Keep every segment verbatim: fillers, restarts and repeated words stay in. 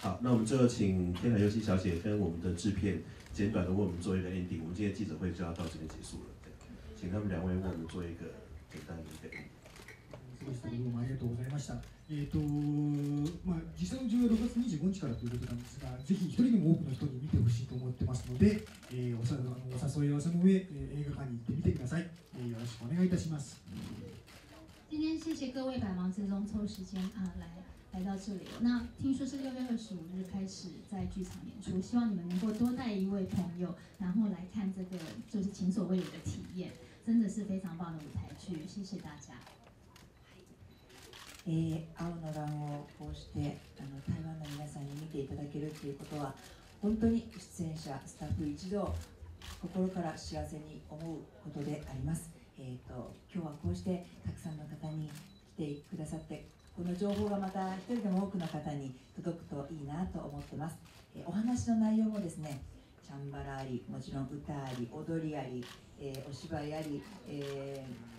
好，那我们最后请天海佑希小姐跟我们的制片简短的为我们做一个 ending。我们今天记者会就要到这边结束了，对，请他们两位为我们做一个简单的一个 ending。 過ごしたことどうもありがとうございました。えっとまあ、実際の上映はろくがつにじゅうごにちからということなんですが、ぜひ一人でも多くの人に見てほしいと思ってますので、えー、お, さあのお誘い合わせの上、えー、映画館に行ってみてください。えー、よろしくお願いいたします。 今天谢谢各位百忙之中抽时间啊来来到这里。那听说是六月二十五日开始在剧场演出，希望你们能够多带一位朋友，然后来看这个就是前所未有的体验，真的是非常棒的舞台剧。谢谢大家。 えー、青の乱をこうしてあの台湾の皆さんに見ていただけるということは本当に出演者スタッフ一同心から幸せに思うことであります。えー、と今日はこうしてたくさんの方に来てくださってこの情報がまた一人でも多くの方に届くといいなと思ってます。えー、お話の内容もですねチャンバラありもちろん歌あり踊りあり、えー、お芝居あり、えー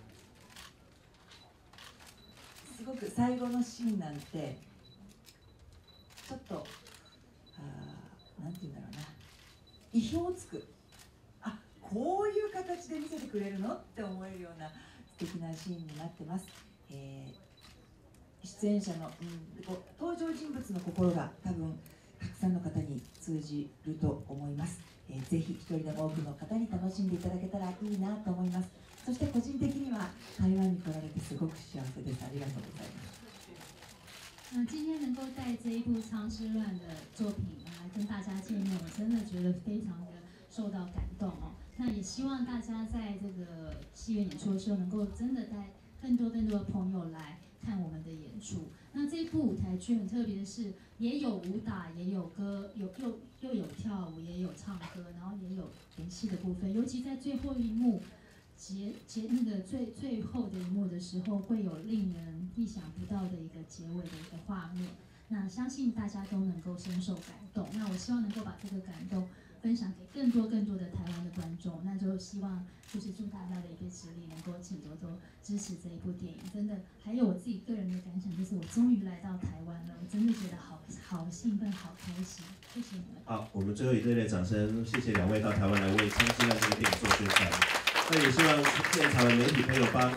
すごく最後のシーンなんてちょっとあなんて言うんだろうな意表をつくあこういう形で見せてくれるのって思えるような素敵なシーンになってます。えー、出演者の、うん、登場人物の心が多分たくさんの方に通じると思います。えー、ぜひ一人でも多くの方に楽しんでいただけたらいいなと思います。そして個人的には台湾に来られてすごく幸せです。ありがとうございます。 嗯，今天能够带这一部《苍之乱》的作品来跟大家见面，我真的觉得非常的受到感动哦。那也希望大家在这个戏院演出的时候，能够真的带更多更多的朋友来看我们的演出。那这一部舞台剧很特别的是，也有武打，也有歌，有又又有跳舞，也有唱歌，然后也有演戏的部分。尤其在最后一幕。结结那个最最后的一幕的时候，会有令人意想不到的一个结尾的一个画面。那相信大家都能够深受感动。那我希望能够把这个感动分享给更多更多的台湾的观众。那就希望就是祝大家的一臂之力，能够请多多支持这一部电影。真的，还有我自己个人的感想，就是我终于来到台湾了，我真的觉得好好兴奋，好开心。谢谢你们。 好，我们最后以热烈掌声，谢谢两位到台湾来为《苍之乱》这个电影做宣传。那也希望现场的媒体朋友帮。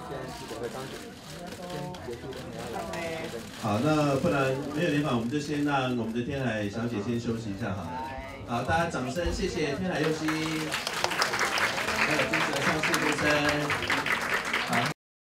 好，那不然没有联访，我们就先让我们的天海小姐先休息一下好了。好，大家掌声，谢谢天海佑希，还有支持的上市先生。